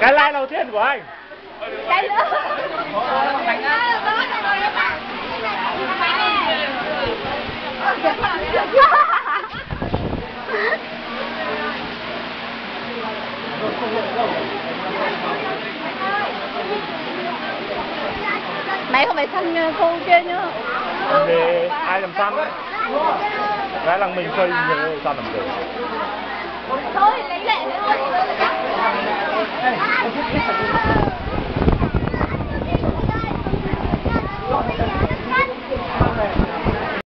Cái like đầu tiên của anh. Cái nữa. Mày không phải săn cô kia nhá. Thì ai làm săn đấy. Cái là mình chơi người săn làm gì. Thôi lấy lệ thôi.